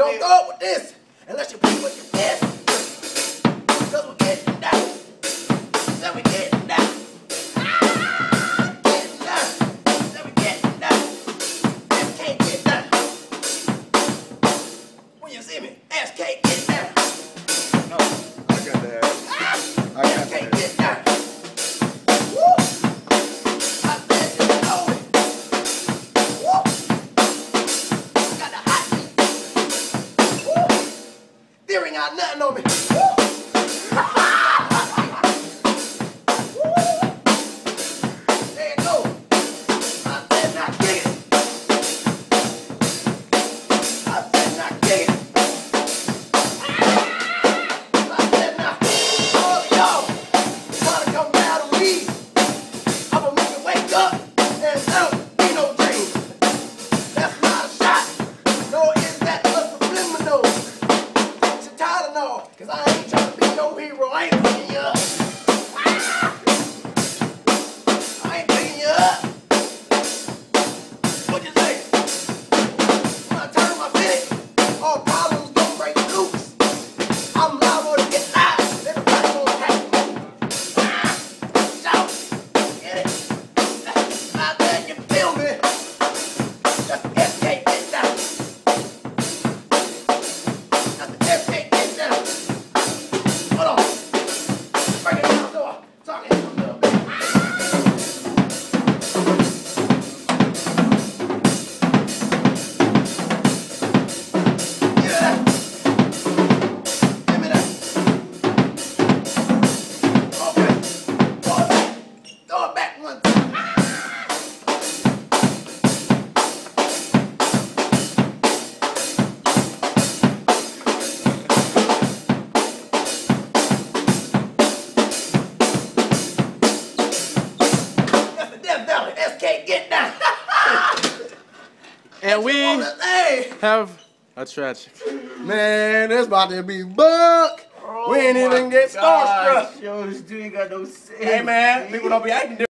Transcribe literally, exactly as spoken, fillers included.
Don't go up with this unless you put with your fist. Cause we're getting down. Then we getting down. Ah, getting down. Then we getting down. Ass can't get down. When you see me, ass can't get down. No, I got that. ah, I got ass can't that. get down. Woo. I said you know it. Woo. Got the hot heat. Woo. There ain't got nothing on me. Woo. There you go. I said not dig it. I said not dig it. I said not. All of y'all trying to come down to me. I'ma make you wake up and don't be no dream. That's not a shot. Nor is that a subliminal. Get your Tylenol, cause I ain't trying to be no hero. I ain't picking you up. Ah! I ain't picking you up. What you say? When I turn my finish, all problems gon' break loose. I'm liable to get loud. Everybody gon' attack me. Ah! Shout. Get it? Out there, you feel me? That's the S K get down. That's the S K get down. Hold on. Break it down so I talk it a little bit. Give me that. Give me that. Okay. Throw it back. Throw it back one time. That's the Death Valley. S K get down. And we Hey. have a tragic. Man, that's about to be buck. We ain't even get starstruck. Yo, this dude ain't got no sense. Hey man, people don't be acting different.